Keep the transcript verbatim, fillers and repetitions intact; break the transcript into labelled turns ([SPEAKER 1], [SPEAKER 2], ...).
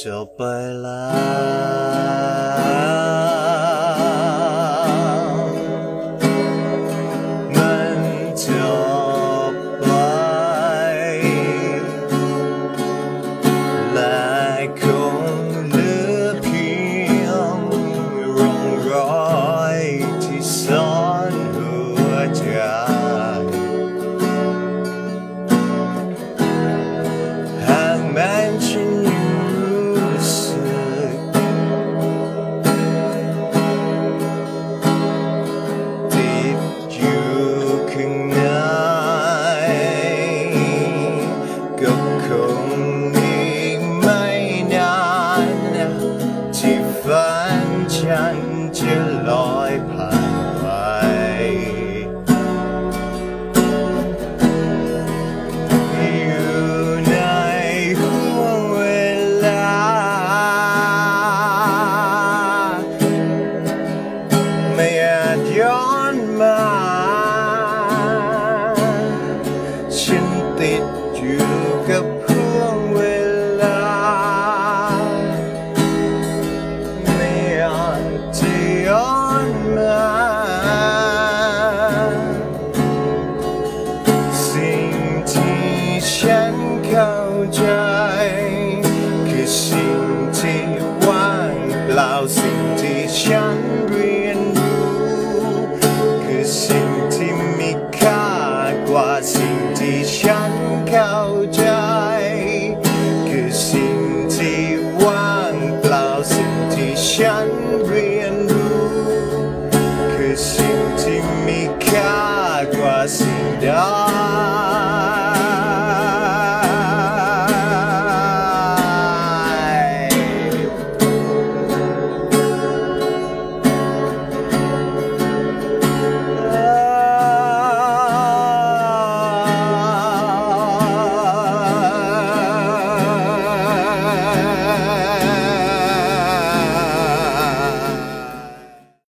[SPEAKER 1] บไปแล้วมันจบไปและคงเหลือเพียงร่องรอยที่ซ่อนหัวใจหากแม้ฉันรู้สึกติดอยู่ข้างในก็คงอีกไม่นานที่ฝันฉันจะลอยผ่านไปไม่อาจย้อนมาฉันติดอยู่กับห่วงเวลาไม่อาจจะย้อนมาสิ่งที่ฉันเข้าใจคือสิ่งที่ว่างเปล่าสิ่งที่ฉันเรียนคือสิ่งที่มีค่ากว่าสิ่งที่ฉันเข้าใจคือสิ่งที่ว่างเปล่าสิ่งที่ฉันเรียนรู้คือสิ่ง